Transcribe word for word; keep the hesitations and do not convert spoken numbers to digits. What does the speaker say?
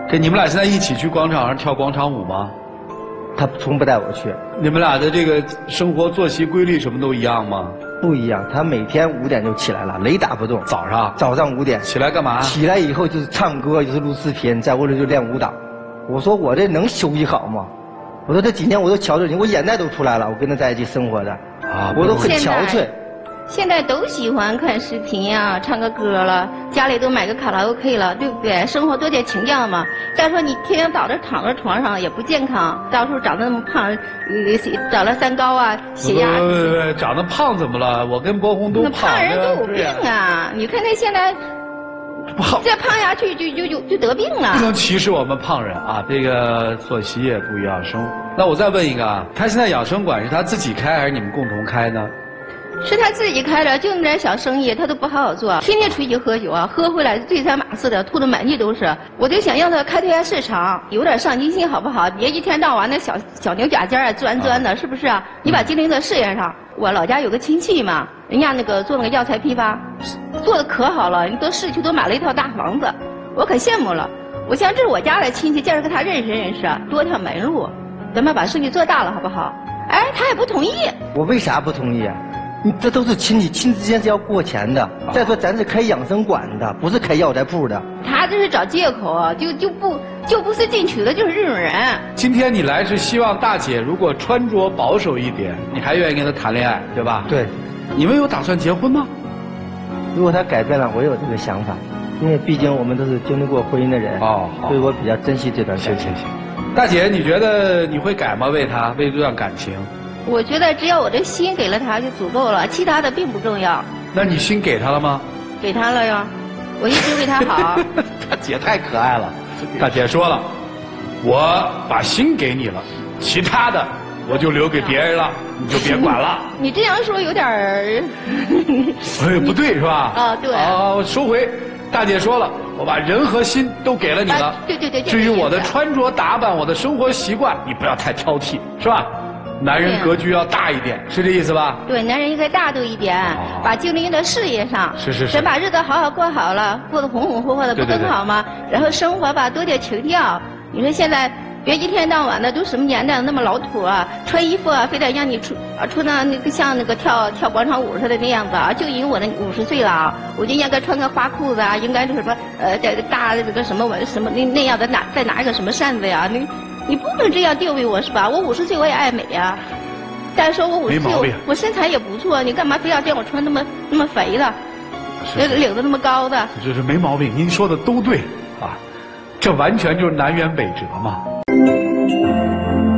这你们俩现在一起去广场上跳广场舞吗？ 他从不带我去。 你们俩的这个生活作息规律什么都一样吗？ 不一样，他每天五点就起来了，雷打不动。 早上？ 早上五点起来干嘛？ 起来以后就是唱歌，就是录视频，在屋里就练舞蹈。我说我这能休息好吗？我说这几年我都瞧着你，我眼袋都出来了。我跟他在一起生活的，啊，我都很憔悴。 现在都喜欢看视频呀、唱个歌了，家里都买个卡拉 OK 了，对不对？生活多点情调嘛。再说你天天倒着躺在床上也不健康，到时候长得那么胖，呃，长了三高啊，血压。 不不不，长得胖怎么了？我跟波红都胖。 胖人都有病啊！你看他现在，再胖下去就就就就得病了。 不能歧视我们胖人啊！这个作息也不一样，生活。那我再问一个啊，他现在养生馆是他自己开还是你们共同开呢？ 是他自己开的，就那点小生意，他都不好好做，天天出去喝酒啊，喝回来醉三马四的，吐得满地都是。我就想让他开拓下市场，有点上进心好不好？别一天到晚那小小牛角尖啊，钻钻的，啊、是不是啊？你把精力在事业上。我老家有个亲戚嘛，人家那个做那个药材批发，做的可好了，人都市区都买了一套大房子，我可羡慕了。我想这是我家的亲戚，介绍给他认识认识，多条门路，咱们把生意做大了好不好？哎，他也不同意。 我为啥不同意啊？你这都是亲戚，亲戚之间是要过钱的。再说咱是开养生馆的，不是开药材铺的。 他这是找借口，就就不就不思进取的，就是这种人。 今天你来是希望大姐如果穿着保守一点，你还愿意跟她谈恋爱，对吧？ 对。 你们有打算结婚吗？ 如果他改变了，我有这个想法，因为毕竟我们都是经历过婚姻的人。哦，好。所以我比较珍惜这段感情。 行行行。大姐，你觉得你会改吗？为他，为这段感情？ 我觉得只要我这心给了他就足够了，其他的并不重要。 那你心给他了吗？ 给他了呀，我一直为他好。 大姐太可爱了。大姐说了，我把心给你了，其他的我就留给别人了，你就别管了。 你这样说有点儿…… 哎，不对是吧？ 啊，对。 啊，我收回。大姐说了，我把人和心都给了你了。 对对对。 至于我的穿着打扮，我的生活习惯，你不要太挑剔，是吧？男人格局要大一点，是这意思吧？ 对，男人应该大度一点，哦、把精力用在事业上。 是是是。 先把日子好好过好了，过得红红火火的，不更好吗？对对对。然后生活吧，多点情调。你说现在别一天到晚的都什么年代了，那么老土啊，穿衣服啊，非得让你出啊出那那个像那个跳跳广场舞似的那样子啊。就因为我那五十岁了，我就应该穿个花裤子啊，应该是什么呃这大这个什么什么那那样的拿再拿一个什么扇子呀？你。你不能这样定位我是吧？我五十岁我也爱美呀，再说我五十岁我我身材也不错，你干嘛非要让我穿那么那么肥的，那领子那么高的？ 这是没毛病，您说的都对啊，这完全就是南辕北辙嘛。